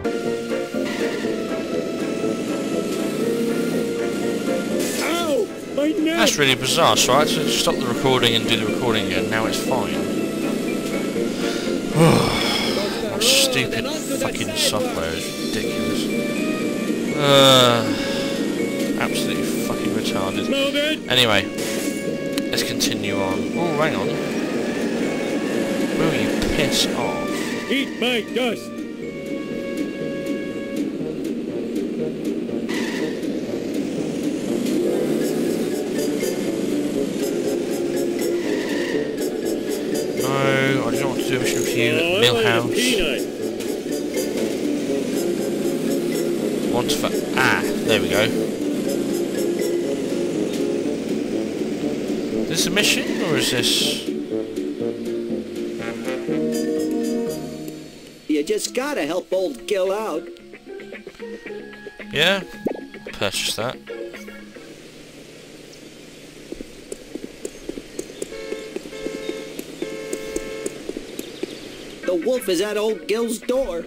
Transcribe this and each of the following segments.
Ow! My neck! That's really bizarre, so I had to stop the recording and do the recording again. Now it's fine. What stupid fucking software is ridiculous. Absolutely fucking retarded. Anyway, let's continue on. Oh, hang on. Will you piss off? Eat my dust! No, I don't want to do a mission for you at Millhouse. Want for... Ah, there we go. Is this a mission, or is this... You just gotta help old Gil out. Yeah, purchase that. The wolf is at old Gil's door.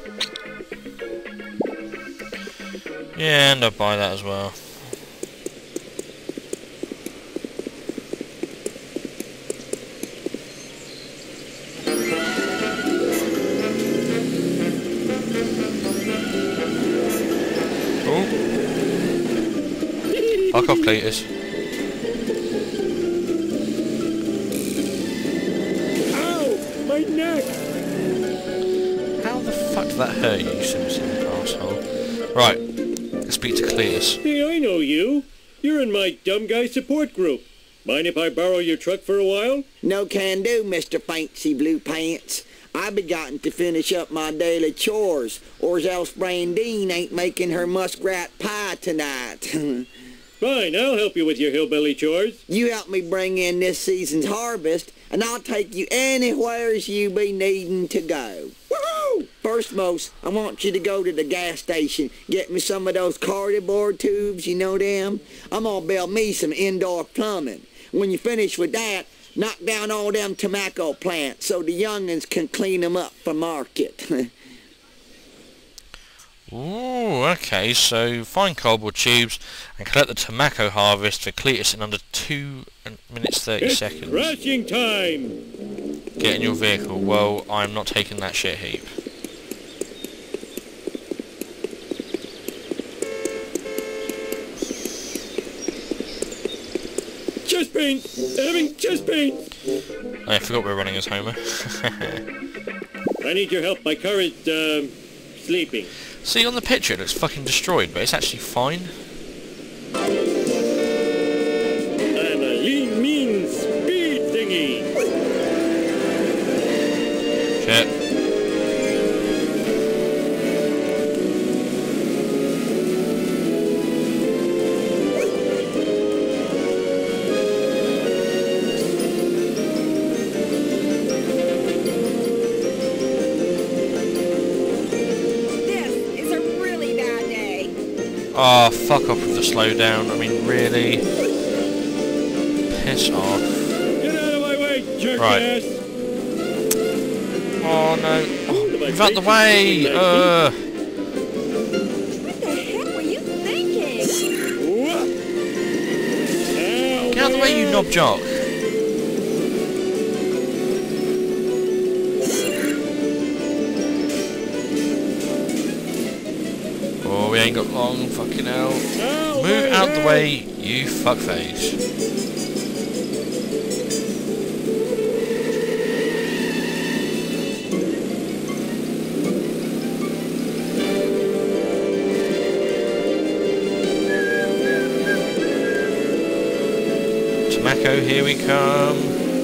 Yeah, and I'll buy that as well. Oh. Fuck off, Cletus. Ow! My neck! How the fuck did that hurt you, Simpson, asshole? Right, let's speak to Cletus. Hey, I know you. You're in my dumb guy support group. Mind if I borrow your truck for a while? No can do, Mr. Fancy Blue Pants. I begotten to finish up my daily chores, or else Brandine ain't making her muskrat pie tonight. Fine, I'll help you with your hillbilly chores. You help me bring in this season's harvest, and I'll take you anywheres you be needing to go. Woohoo! First, most, I want you to go to the gas station, get me some of those cardboard tubes, you know them? I'm gonna build me some indoor plumbing. When you finish with that, knock down all them tobacco plants so the young'uns can clean them up for market. Ooh, okay, so find cardboard tubes and collect the tobacco harvest for Cletus in under 2 minutes 30 seconds. Crashing time! Get in your vehicle. Well, I'm not taking that shit heap. Chest pain! Having chest pain! I forgot we're running as Homer. I need your help. My car is, sleeping. See, on the picture it looks fucking destroyed, but it's actually fine. I'm a lean, mean speed thingy! Shit. Oh, fuck off with the slowdown. I mean, really? Piss off. Get out of my way, jerk ass! Oh, no. Oh, move out the way! What the heck were you thinking? Ow, Get out of the way, you knob jock! Oh, we ain't got long, fucking hell. Ow, Move my out the head. way, you fuckface. Tobacco, here we come.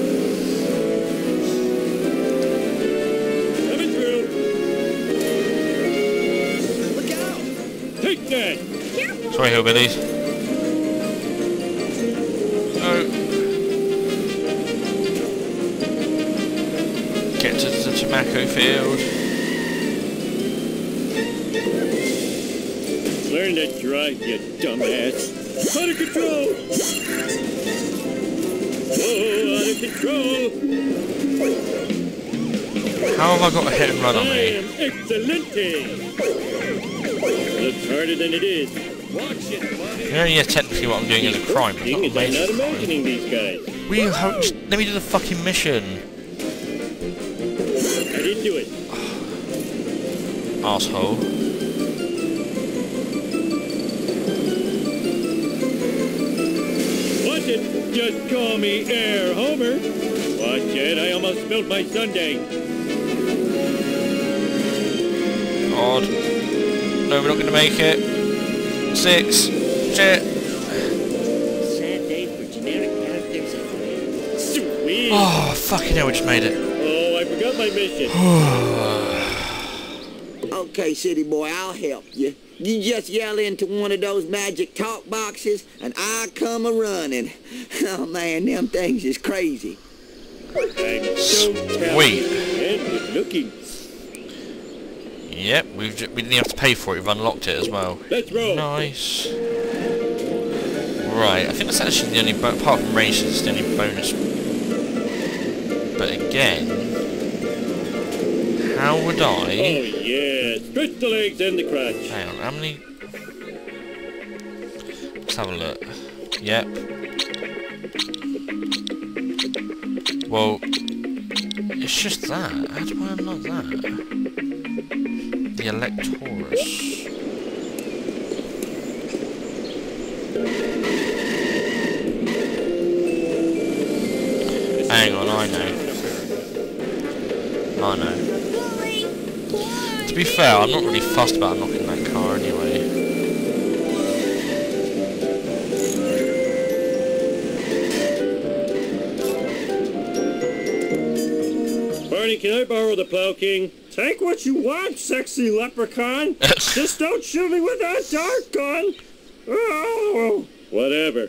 Coming through. Look out! Take that! Sorry, hillbillies. No. Get to the tobacco field. Learn to drive, you dumbass. Out of control! Whoa, out of control! How have I got a hit and run on me? Excelente! Looks harder than it is. Watch it, buddy. Yeah, technically what I'm doing is a crime, but Thing it's is, I'm not not amazing. imagining these guys. Let me do the fucking mission. How do you do it? Asshole. Watch it! Just call me Air Homer. Watch it, I almost spilled my sundae. God. No, we're not going to make it. 6. Shit. Sad day for generic characters. Sweet! Oh, fucking hell, we just made it. Oh, I forgot my mission. Okay, city boy, I'll help you. You just yell into one of those magic talk boxes, and I come a-running. Oh, man, them things is crazy. I'm so talented Sweet. and good looking. Yep, we didn't have to pay for it, we've unlocked it as well. Let's roll. Nice. Right, I think that's actually the only, apart from races, the only bonus. But again, how would Oh, I... yeah. Stretch the legs and the crotch. Hang on, how many... Let's have a look. Yep. Well, it's just that. How do I unlock that? The Electorus. Hang on, I know. To be fair, I'm not really fussed about unlocking that car anyway. Barney, can I borrow the Plow King? Take what you want, sexy leprechaun. Just don't shoot me with that dart gun. Oh, whatever.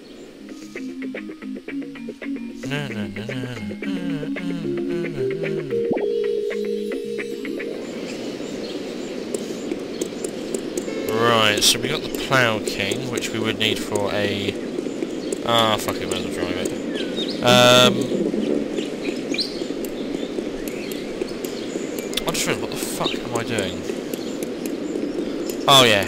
Right, so we got the Plow King, which we would need for a... Ah, fuck it, might as well drive it. I just realised, what the fuck am I doing? Oh yeah.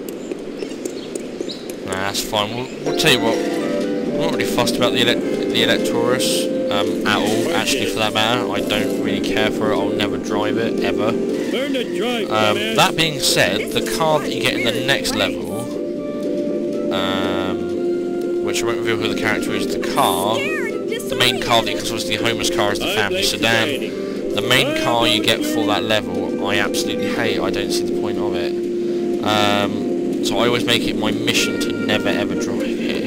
Nah, that's fine. We'll tell you what. I'm not really fussed about the Electorus at all. Actually, for that matter, I don't really care for it. I'll never drive it ever. Learn to drive, man. That being said, the car that you get in the next level, which I won't reveal who the character is, the main car that you can the Homer's car is the family sedan. The main car you get for that level, I absolutely hate. I don't see the point of it. So I always make it my mission to never ever drive it.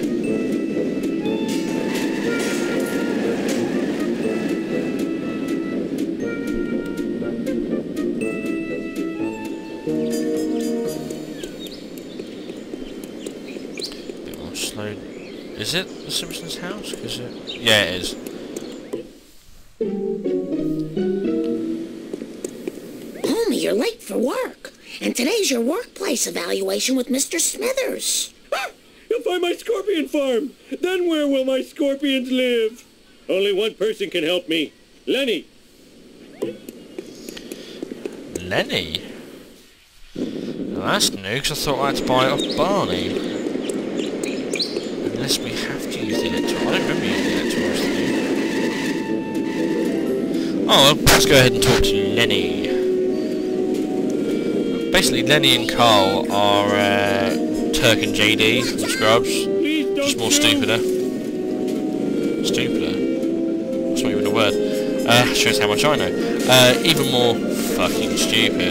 Bit more slow. Is it the Simpsons house? Is it? Yeah, it is. You're late for work, and today's your workplace evaluation with Mr. Smithers. Ah, you'll find my scorpion farm. Then where will my scorpions live? Only one person can help me. Lenny. Lenny? Well, that's new, because I thought I had to buy it off Barney. Unless we have to use the Electorus. I don't remember using the Electorus, though. Oh, well, let's go ahead and talk to Lenny. Basically, Lenny and Carl are Turk and JD from Scrubs, just more stupider. Stupider? That's not even a word. Shows how much I know. Even more fucking stupid.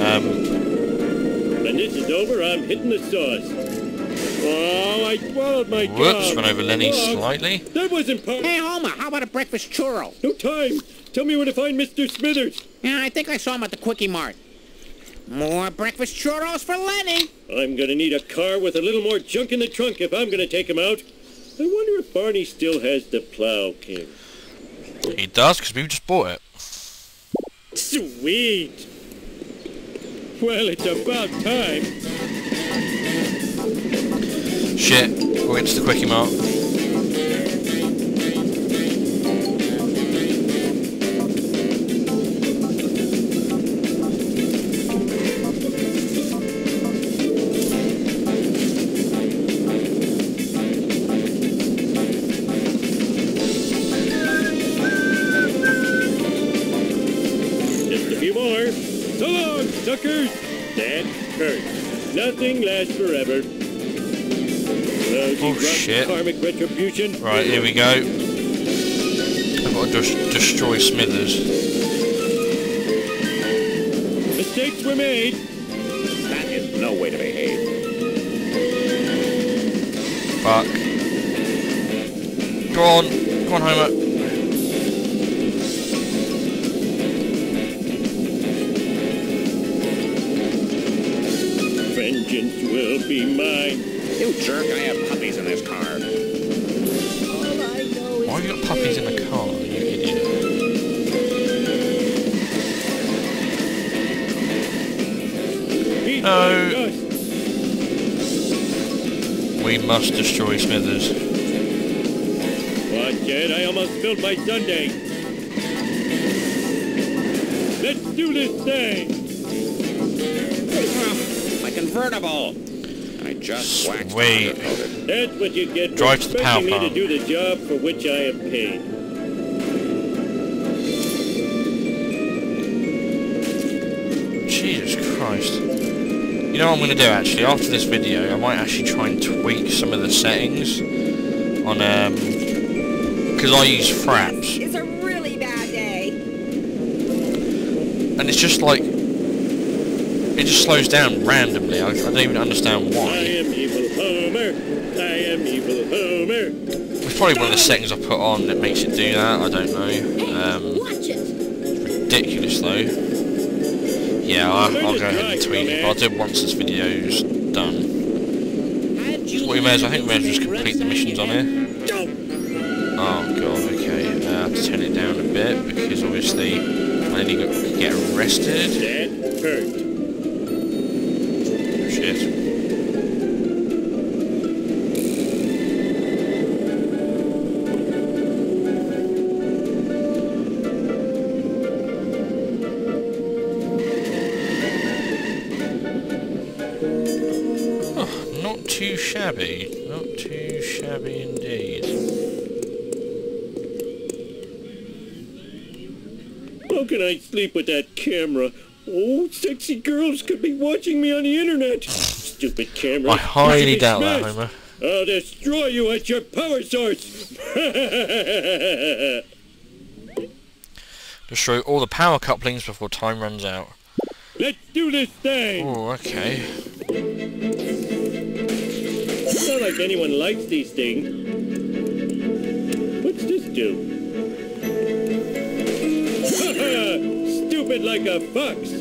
When this is over, I'm hitting the sauce. Oh, I swallowed my gum. Whoops, went over Lenny slightly. That wasn't part. Hey, Homer, how about a breakfast churro? No time. Tell me where to find Mr. Smithers. Yeah, I think I saw him at the Quickie Mart. More breakfast churros for Lenny. I'm gonna need a car with a little more junk in the trunk if I'm gonna take him out. I wonder if Barney still has the Plow King. He does, because we just bought it. Sweet. Well, it's about time. Shit, we'll get to the Quickie Mart. few more. So long, suckers. That hurts. Nothing lasts forever. Oh shit. Karmic retribution. Right, here we go. I've got to destroy Smithers. Mistakes were made. That is no way to behave. Fuck. Go on. Come on, Homer. Vengeance will be mine. You jerk, I have puppies in this car. Why have you got puppies in the car, you idiot? No. We must destroy Smithers. Watch it, I almost spilled my sundae. Let's do this thing. My convertible. I just waxed Sweet. powder-coated. That's what you get for Drive to the power expecting me plant. to do the job for which I am paid. Jesus Christ. You know what I'm going to do actually? After this video, I might actually try and tweak some of the settings on, because I use fraps. It's a really bad day. And it's just like, it just slows down randomly. I don't even understand I why. am evil Homer. I am evil Homer. It's probably one of the settings I put on that makes it do that. I don't know. Watch it. It's ridiculous though. Yeah, I'll go ahead and tweak it, but I'll do it once this video's done. So what we may as well, I think we may as well just complete the missions on here. Oh god, okay. I have to turn it down a bit because obviously I nearly could get arrested. That hurt. Shit. Oh, not too shabby. Not too shabby indeed. How can I sleep with that camera? Oh, sexy girls could be watching me on the internet. Stupid camera. I highly You should be doubt that, smashed. Homer. I'll destroy you at your power source. Destroy all the power couplings before time runs out. Let's do this thing. Oh, okay. It's not like anyone likes these things. What's this do? Stupid like a fox.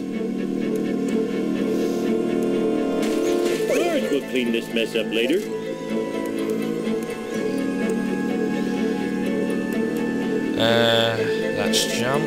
Ours will clean this mess up later. Let's jump.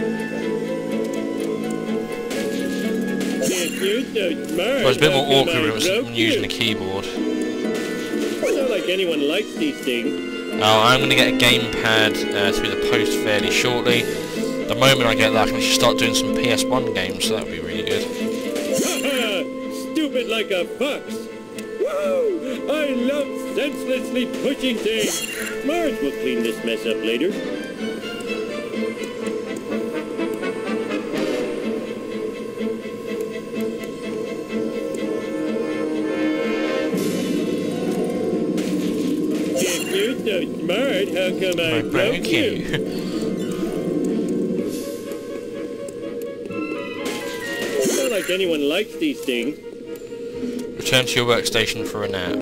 You're so smart. Well, it's a bit more How come awkward I when it was broke using you? the keyboard. It's not like anyone likes these things. Oh, I'm going to get a gamepad through the post fairly shortly. The moment I get that, I can actually start doing some PS1 games, so that would be really good. Stupid like a fox. Woo! I love senselessly pushing things. Mars will clean this mess up later. If you're so smart, how come I broke you? It's not like anyone likes these things. Return to your workstation for a nap.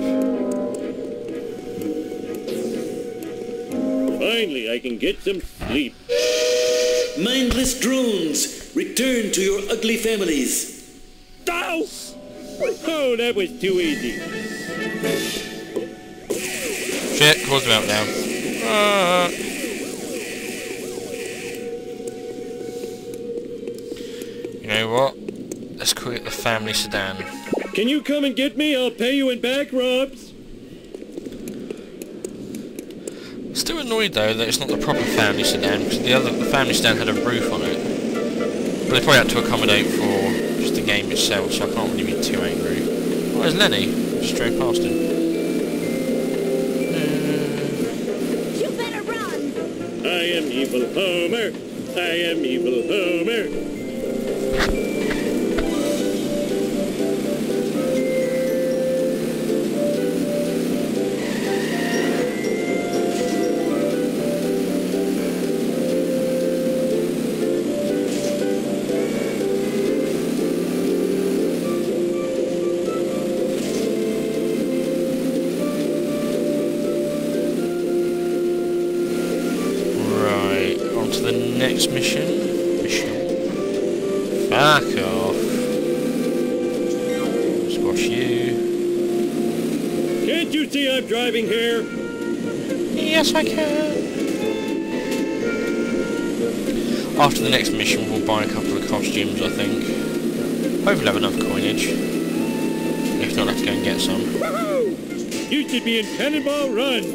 Finally, I can get some sleep. Mindless drones, return to your ugly families. Ow! Oh, that was too easy. Shit, caused a meltdown. You know what? Let's call it the family sedan. Can you come and get me? I'll pay you in back rubs. Still annoyed though that it's not the proper family sedan, because the family sedan had a roof on it. But they probably had to accommodate for just the game itself, so I can't really be too angry. Oh, there's Lenny. Just straight past him. You better run. I am evil Homer. I am evil Homer. next mission. Fuck off. Squash you. Can't you see I'm driving here? Yes, I can. After the next mission, we'll buy a couple of costumes, I think. Hopefully have enough coinage. If not, I'll have to go and get some. Woohoo! You should be in Cannonball Run.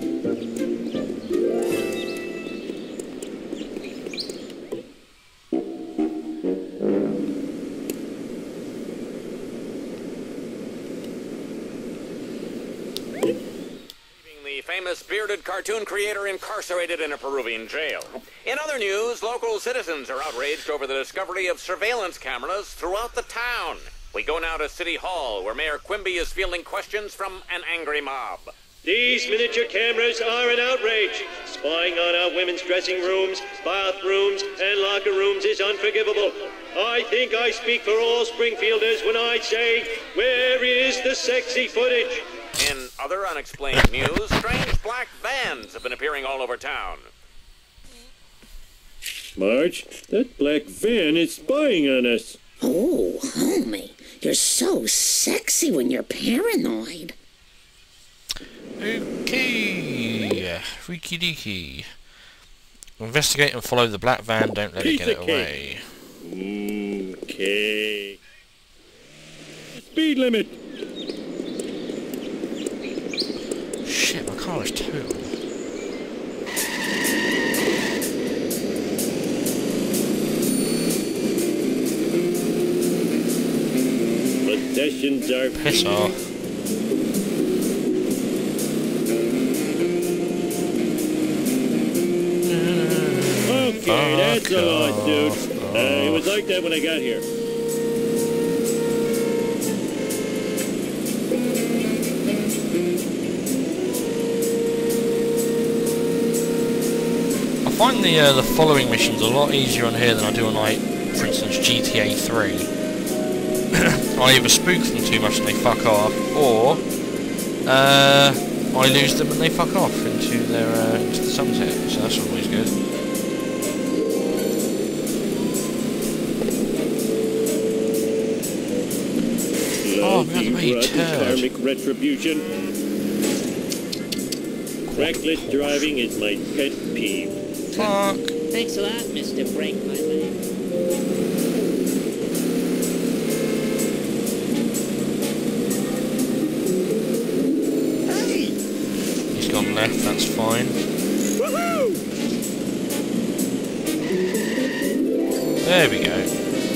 The famous bearded cartoon creator incarcerated in a Peruvian jail. In other news, local citizens are outraged over the discovery of surveillance cameras throughout the town. We go now to City Hall, where Mayor Quimby is fielding questions from an angry mob. These miniature cameras are an outrage. Spying on our women's dressing rooms, bathrooms, and locker rooms is unforgivable. I think I speak for all Springfielders when I say, where is the sexy footage? In other unexplained news, strange black vans have been appearing all over town. Marge, that black van is spying on us. Oh, homie, you're so sexy when you're paranoid. Okay, freaky deaky. Investigate and follow the black van, don't let it get it away. Okay. Speed limit. Shit, my car is totaled. Possessions are Piss off. Okay, that's a lot, dude. It was like that when I got here. I find the following missions a lot easier on here than I do on, like, for instance, GTA 3. I either spook them too much and they fuck off, or I lose them and they fuck off into the sunset. So that's always good. Oh, I'm gonna be karmic retribution. Reckless driving is my pet peeve. Fuck. Thanks a lot, Mr. Break My Leg. He's gone left, that's fine. Woohoo! There we go.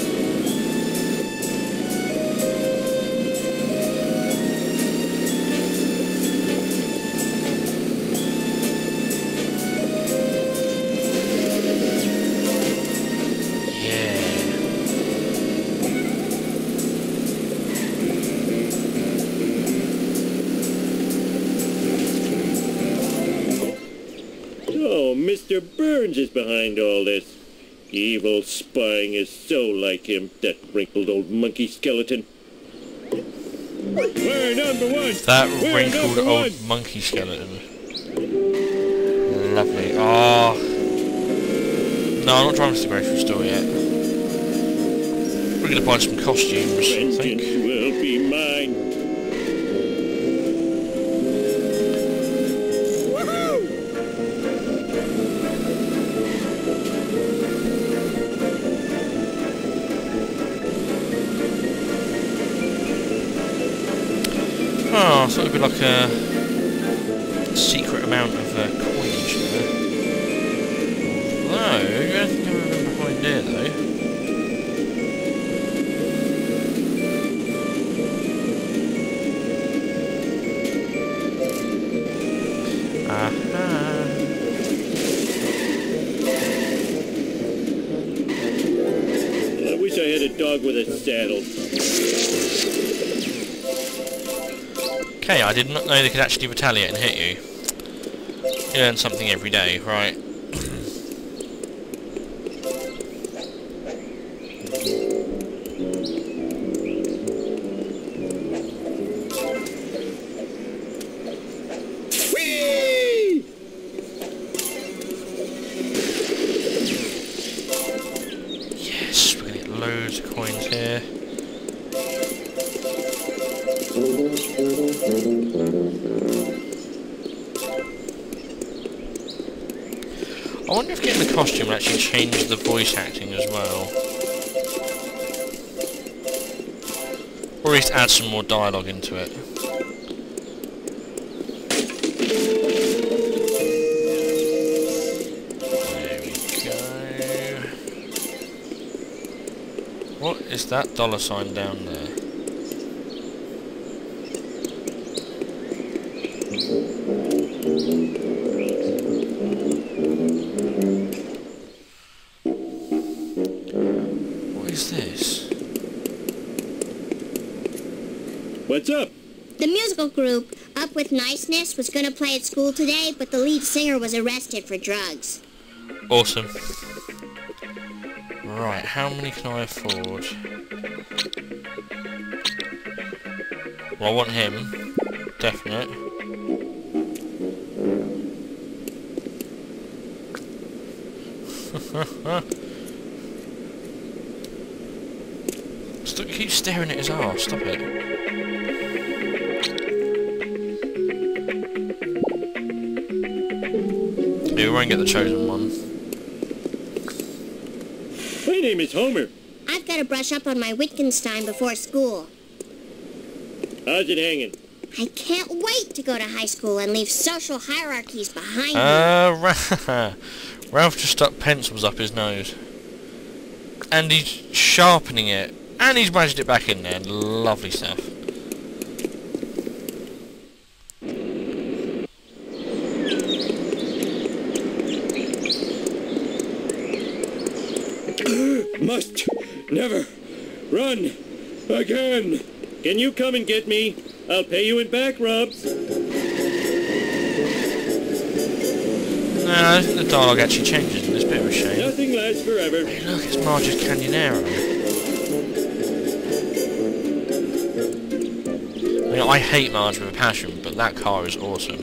Oh, Mr. Burns is behind all this. Evil spying is so like him, that wrinkled old monkey skeleton. We're number one! That We're wrinkled number old one. monkey skeleton. Lovely. Oh. No, I'm not driving to the grocery store yet. We're going to buy some costumes, I think. Vengeance will be mine. Oh, I thought it'd be like a secret amount of coinage there. No, I don't think I remember behind there though. Aha. I wish I had a dog with a saddle. Okay, I did not know they could actually retaliate and hit you. You learn something every day, right? Whee! loads of coins here. I wonder if getting the costume will actually change the voice acting as well. Or at least add some more dialogue into it. There we go. What is that $sign down there? What is this? What's up? The musical group, Up With Niceness, was going to play at school today, but the lead singer was arrested for drugs. Awesome. Right, how many can I afford? Well, I want him. Definite. Stop, you keep staring at his arse, stop it. Yeah, we won't get the chosen one. My name is Homer. I've got to brush up on my Wittgenstein before school. How's it hanging? I can't wait to go to high school and leave social hierarchies behind me. Ralph just stuck pencils up his nose. And he's sharpening it. And he's badged it back in there. Lovely stuff. Must never run again. Can you come and get me? I'll pay you in back rubs. No, I think the dialogue actually changes and it's a bit of a shame. Nothing lasts forever. Hey, look, it's Marge's Canyonero. I mean, I hate Marge with a passion, but that car is awesome.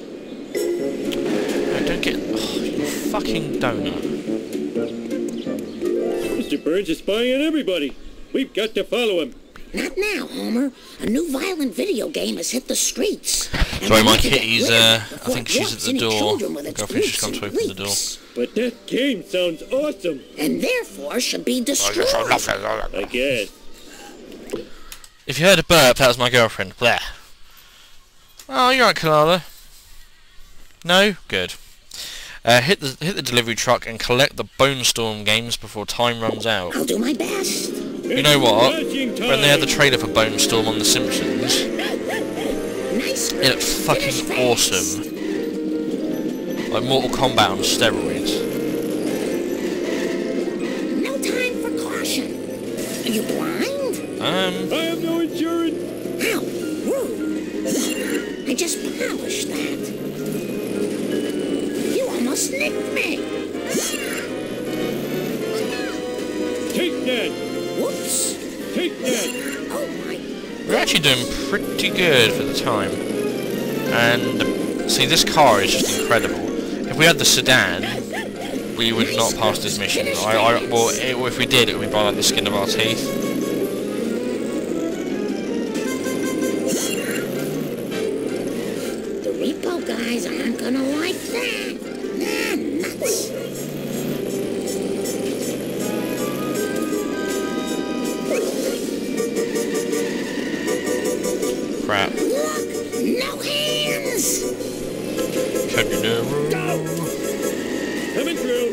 No, don't get... Oh, you fucking donut. Mr. Burns is spying on everybody. We've got to follow him. Not now, Homer. A new violent video game has hit the streets. Sorry, my kitty's, I think she's at the door. My girlfriend's just come to open the door. But that game sounds awesome. And therefore should be destroyed. I guess. If you heard a burp, that was my girlfriend. Bleh. Oh, you're right, Kalala. No? Good. Hit the delivery truck and collect the Bone Storm games before time runs out. I'll do my best. You know what? When they had the trailer for Bone Storm on The Simpsons, it looked fucking awesome. Like Mortal Kombat on steroids. No time for caution. Are you blind? I have no insurance. How rude. I just polished that. You almost nicked me. Take that. Whoops. Take that. Oh my. We're actually doing pretty good for the time. And, see, this car is just incredible. If we had the sedan, we would not pass this mission. Well, if we did, it would be by like the skin of our teeth. The repo guys aren't gonna like that. Nah, nuts. Crap. Look, no hands. Canyonero. Coming through.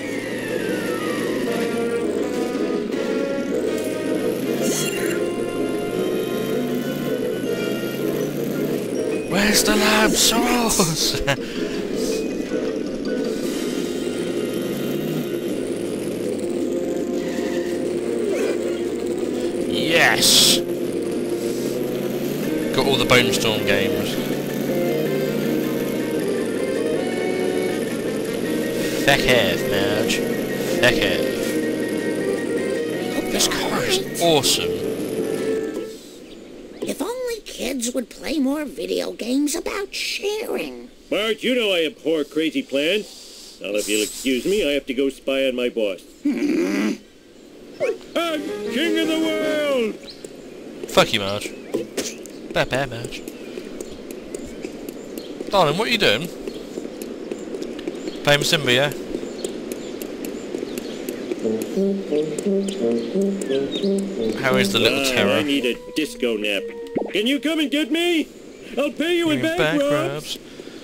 Where's the lab sauce? Yes! Got all the Bone Storm games. Feck off, Marge. Feck off. This car is awesome. If only kids would play more video games about sharing. Marge, you know I abhor crazy plans. Now, if you'll excuse me, I have to go spy on my boss. I'm king of the world! Fuck you, Marge. Bad Marge. Darling, what are you doing? Playing with Simba, yeah? How is the little terror? I need a disco nap. Can you come and get me? I'll pay you in back rubs.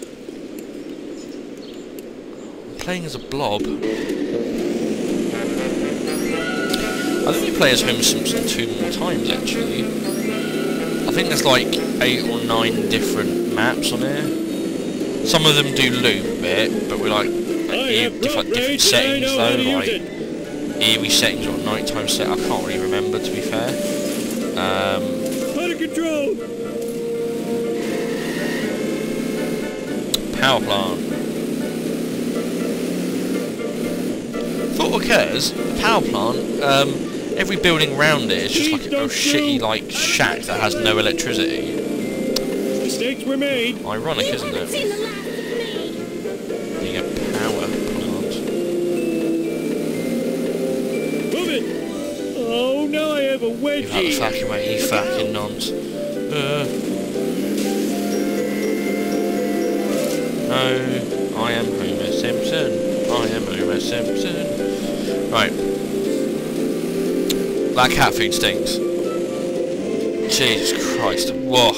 I'm playing as a blob. I think we play as Homer Simpson 2 more times, actually. I think there's like 8 or 9 different maps on here. Some of them do loop a bit, but we're like different settings though, like eerie settings or nighttime set. I can't really remember, to be fair. Out of control. Power plant. Thought occurs, the power plant, every building around it is just like a shitty like shack that has no electricity. Mistakes were made. Ironic, isn't it? Being a power plant. Move it! Oh, now I have a wedgie. You've had the fucking way, you fucking nonce. No, I am Homer Simpson. I am Homer Simpson. Right. That cat food stinks. Jesus Christ. Whoa.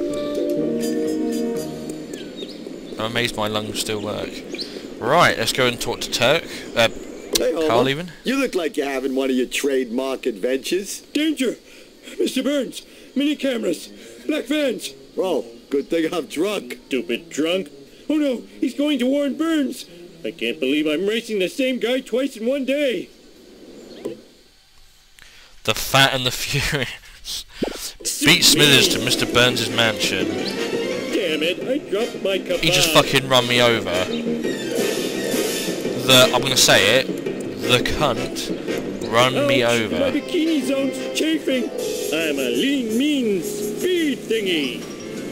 I'm amazed my lungs still work. Right, let's go and talk to Turk. Hey, Carl even. You look like you're having one of your trademark adventures. Danger! Mr. Burns! Mini cameras! Black vans! Oh, good thing I'm drunk. Stupid drunk! Oh no! He's going to warn Burns! I can't believe I'm racing the same guy twice in one day! The Fat and the Furious. Beat Smithers to Mr. Burns' mansion. Damn it! I dropped my cup. He just fucking run me over. I'm gonna say it. The cunt run me over. My bikini zone's chafing. I'm a lean, mean speed thingy.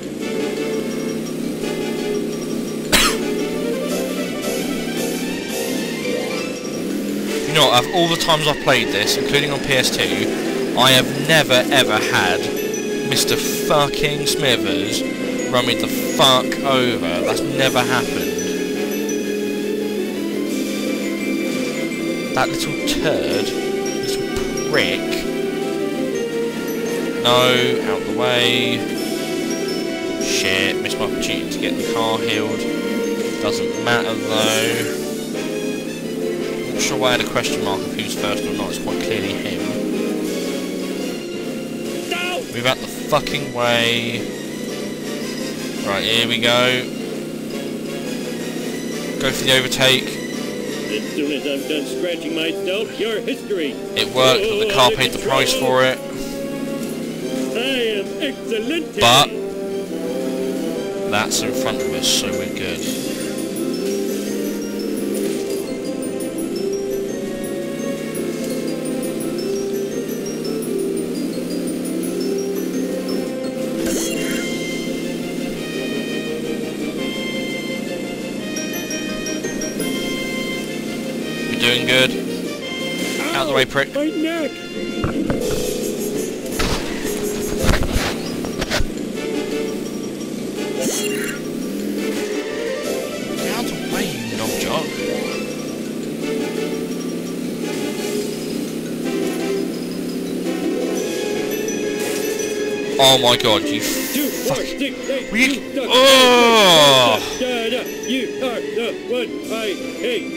You know what, of all the times I've played this, including on PS2, I have never ever had Mr. fucking Smithers run me the fuck over. That's never happened. That little turd, little prick. No, out the way. Shit, missed my opportunity to get the car healed. Doesn't matter though. Not sure why I had a question mark of who's first or not. It's quite clearly him. Move out the fucking way. Right, here we go. Go for the overtake. As soon as I'm done scratching myself, your history. It worked, but the car paid the price for it. I am excellent. But that's in front of us, so we're good. Doing good. Out of the way, prick. My neck. Out of the way, you knob jock. Oh my god, you fuck. Oh! You are the one I hate.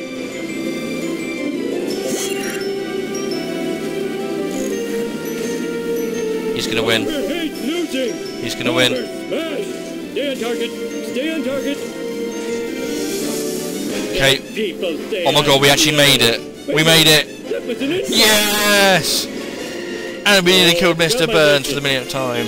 He's gonna win. He's gonna win. Stay on target. Stay on target. Okay. Oh my god, we actually made it. We made it. Yes! And we nearly killed Mr. Burns for the millionth time.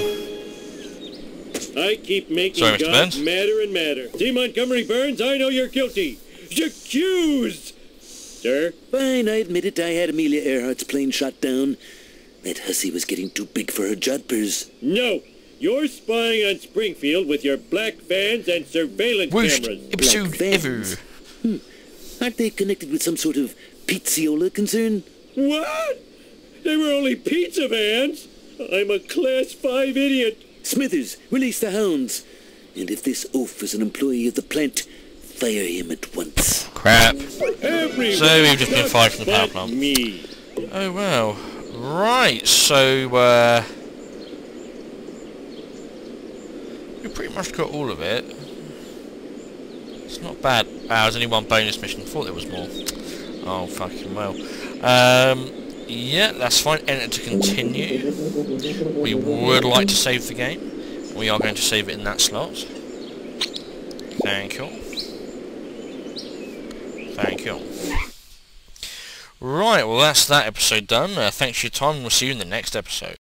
I keep making Sorry, Mr. God Burns. madder and madder. See, Montgomery Burns, I know you're guilty. Accused! Sir? Fine, I admit it. I had Amelia Earhart's plane shot down. That hussy was getting too big for her jodhpurs. No! You're spying on Springfield with your black vans and surveillance Worst cameras. episode ever. Aren't they connected with some sort of Pizziola concern? What? They were only pizza vans. I'm a Class 5 idiot. Smithers, release the hounds. And if this oaf is an employee of the plant, fire him at once. Crap. Everyone So we've just been fired from the power but plant. me. Oh well. Right, so we pretty much got all of it. It's not bad. There's only one bonus mission. I thought there was more. Oh fucking well. Yeah, that's fine. Enter to continue. We would like to save the game. We are going to save it in that slot. Thank you. Thank you. Right, well that's that episode done. Thanks for your time, and we'll see you in the next episode.